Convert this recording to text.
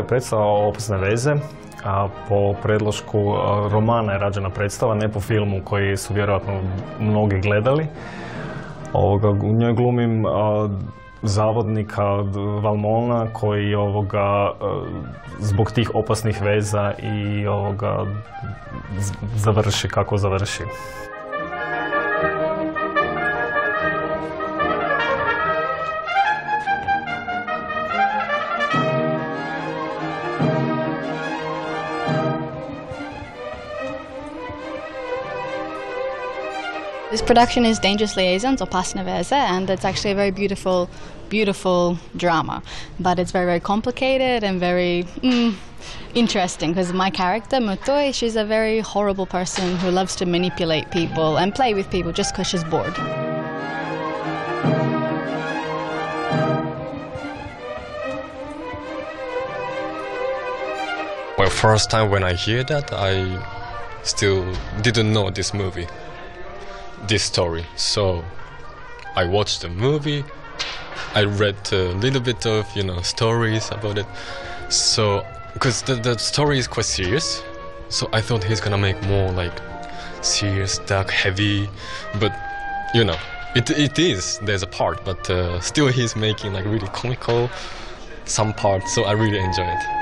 predstava Opasne veze, a po predlošku romana je rađena predstava, ne po filmu koji su vjerojatno mnogi gledali. U njoj glumim zavodnika Valmona koji zbog tih opasnih veza i završi kako završi. This production is Dangerous Liaisons, Opasne veze, and it's actually a very beautiful drama. But it's very, very complicated and very interesting because my character, Mutoi, she's a very horrible person who loves to manipulate people and play with people just because she's bored. Well, first time when I hear that, I still didn't know this movie. This story. So I watched the movie, I read a little bit of stories about it, so because the story is quite serious, so I thought he's gonna make more like serious, dark, heavy, but it is, there's a part, but still he's making like really comical some parts, so I really enjoy it.